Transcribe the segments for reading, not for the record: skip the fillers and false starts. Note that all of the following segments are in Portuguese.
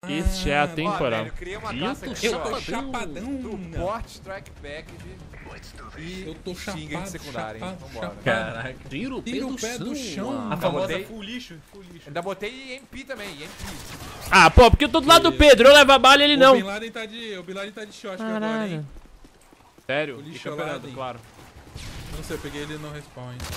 Este é a temporada. Velho, criei uma classe aqui, Eu ó. tô chapadão. Suporte, strike package e Eu tô xinga de chapado, secundária, hein? chapado, Vambora. chapado. Caraca. Tira o Tira o pé do chão. A famosa botei- full lixo, full lixo. Ainda botei MP também, MP. Ah, pô, porque eu tô do lado do Pedro. Eu levo a bala e ele O não. Bin Laden tá de shot agora, Caralho. hein? Sério? O Que lixo campeonato, Aladdin. claro. Não sei, eu peguei ele no respawn, hein?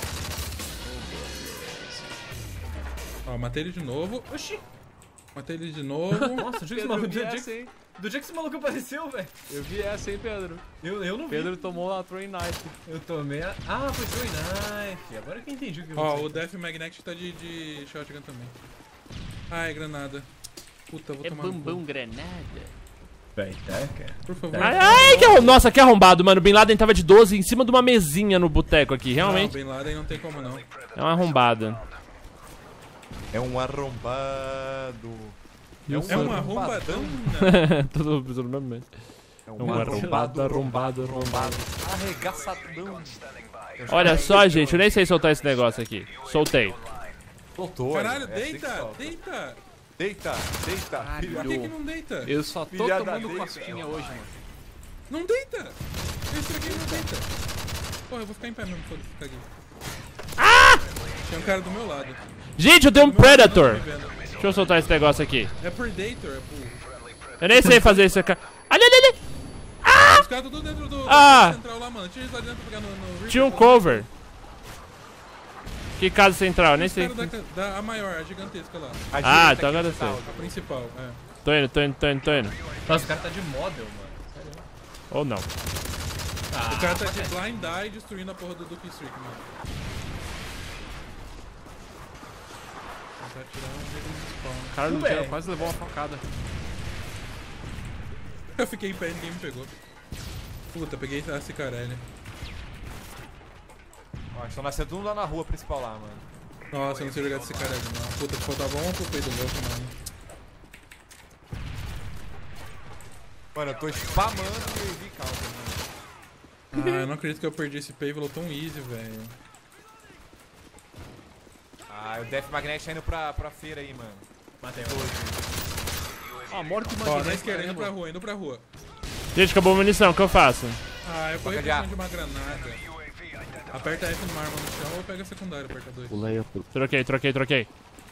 Ó, matei ele de novo. Oxi. Matei ele de novo. Nossa, do dia que esse Pedro, maluco, eu vi essa, hein? do dia que esse maluco apareceu, velho. Eu vi essa, hein, Pedro? Eu não vi. Pedro tomou a Throwing Knife. Eu tomei a... Ah, foi Joy Knife. Agora que eu entendi o que Ó, aconteceu. o Death Magnetic tá de shotgun também. Ai, granada. Puta, vou É tomar no cu. bumbum granada. Vai, tá, cara. Por favor. Ai, ai, nossa, que arrombado, mano. O Bin Laden tava de 12 em cima de uma mesinha no boteco aqui. Realmente Não, Bin Laden não tem como não. é uma arrombada. É um arrombado. É um arrombadão. Tudo no mesmo mês. É Um arrombado, arrombado, arrombado. Arregaçadão. Olha só, gente, eu nem sei soltar esse negócio aqui. Soltei. Soltou. Caralho, é assim que deita, solta. deita. Deita, deita. Caralho. Por que não deita? Eu só tô Filha da tomando deita. cosquinha hoje, mano. Não deita. Eu estraguei, não deita. Porra, eu vou ficar em pé mesmo, foda-se, ficar aqui. Tem um cara do meu lado. Gente, eu tenho um Do meu lado, Predator. não tá me vendo. Deixa eu soltar esse negócio aqui. É Predator, é burro. Eu nem sei fazer isso aqui. Ali, ali, ali. Os caras estão tudo dentro do Ah! central lá, mano. Tira eles lá dentro pra pegar no Tinha um cover. Que casa central? Nem Os sei. caras a maior, a gigantesca lá. A Ah, direita então aqui, agora eu tá, sei. A principal, é. Tô indo, tô indo, tô indo, tô indo. Nossa, o cara tá de model, mano. Ou não. O cara tá de blind eye destruindo a porra do Duke Streak, mano. Tentar tirar um dele do spawn. Cara, Tudo bem. quase levou uma facada. Eu fiquei em pé e ninguém me pegou. Puta, peguei a Cicarelli. Ó, estão nascendo tudo lá na rua principal lá, mano. Nossa, eu não sei jogar de Cicarelli, não. Puta, faltava um pro peito louco, mano. Mano, eu tô spamando e eu vi calma, mano. Ah, eu não acredito que eu perdi esse payload tão easy, velho. Ah, o Death Magnet tá indo pra feira aí, mano. Matei Ah, morte Ó, na esquerda, indo pra rua. Gente, acabou a munição, o que eu faço? Ah, eu corri Toca de por ar. cima de uma granada. Aperta F numa arma no chão ou pega a secundária, aperta 2. Troquei, troquei, troquei.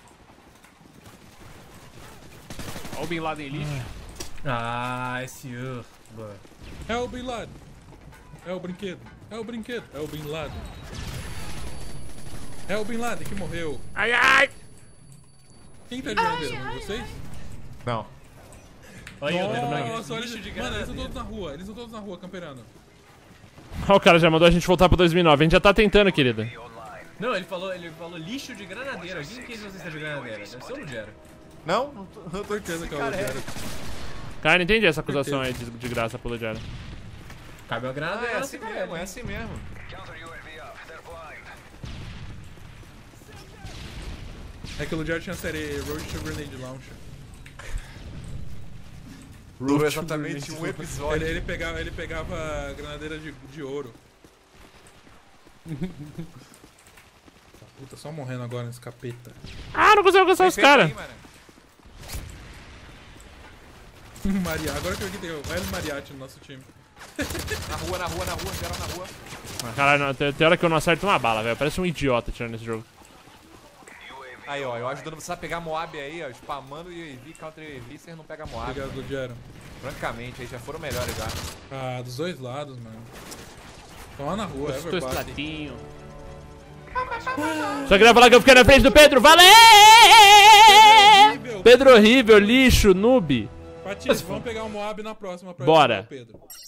Olha o Bin Laden lixo. Ah, esse... É o Bin Laden. É o brinquedo. É o brinquedo. É o Bin Laden. É o Bin Laden que morreu. Ai, ai! Quem tá de granadeira? Vocês? Não. Olha o Nossa, olha lixo de Mano, eles granadeira. estão todos na rua. Eles estão todos na rua, camperando. Ó, o cara já mandou a gente voltar pra 2009. A gente já tá tentando, querida. Não, ele falou lixo de granadeira. Quem que vocês estão de granadeira? Deve ser o Lugero. Não? Eu tô Certeza que é o Lugero. Cara, não entendi essa acusação aí de graça pelo Jara. Cabe uma Ah, granadeira. é assim mesmo, é assim mesmo. É que o Lugero tinha a série Road to Grenade Launcher. Durou exatamente um episódio. Ele pegava granadeira de ouro. Puta, só morrendo agora nesse capeta. Ah, não consigo alcançar os Perfeito caras. aí, mano. Maria, agora que eu vi que tem o El Mariachi no nosso time. Na rua, geral na rua. Ah, caralho, não, tem hora que eu não acerto uma bala, velho. Parece um idiota tirando esse jogo. Aí, ó, eu ajudando você a pegar Moab aí, ó, spamando e EV, counter EV, vocês não pegam Moab. Obrigado, Lugero. Francamente, aí já foram melhores já. Ah, dos dois lados, mano. Estão lá na rua, Os dois Everbody. platinhos. Só queria falar que eu fiquei na frente do Pedro. Valeu! Horrível. Pedro horrível, lixo, noob. Patife, vamos pegar o Moab na próxima pra Bora. ajudar o Pedro.